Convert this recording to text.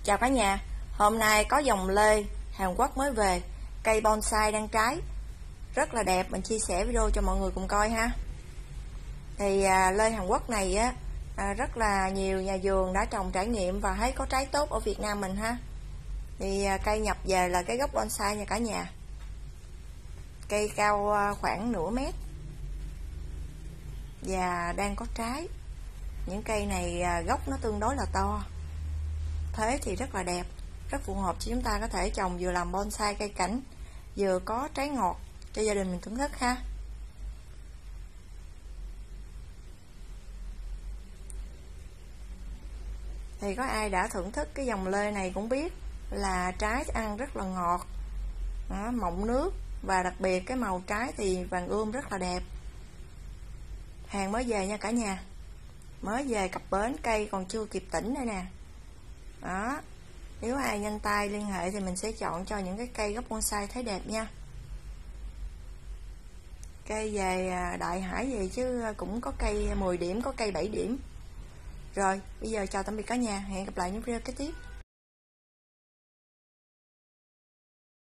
Chào cả nhà, hôm nay có dòng lê Hàn Quốc mới về, cây bonsai đang trái, rất là đẹp, mình chia sẻ video cho mọi người cùng coi ha. Thì lê Hàn Quốc này á, rất là nhiều nhà vườn đã trồng trải nghiệm và thấy có trái tốt ở Việt Nam mình ha. Thì cây nhập về là cái gốc bonsai nha cả nhà. Cây cao khoảng nửa mét và đang có trái. Những cây này gốc nó tương đối là to, thế thì rất là đẹp, rất phù hợp cho chúng ta có thể trồng vừa làm bonsai cây cảnh, vừa có trái ngọt cho gia đình mình thưởng thức ha. Thì có ai đã thưởng thức cái dòng lê này cũng biết là trái ăn rất là ngọt, mọng nước, và đặc biệt cái màu trái thì vàng ươm rất là đẹp. Hàng mới về nha cả nhà, mới về cập bến, cây còn chưa kịp tỉnh đây nè. Đó, nếu ai nhanh tay liên hệ thì mình sẽ chọn cho những cái cây gốc bonsai thấy đẹp nha. Cây về đại hải gì chứ cũng có cây 10 điểm, có cây 7 điểm. Rồi, bây giờ chào tạm biệt cả nhà, hẹn gặp lại những video kế tiếp.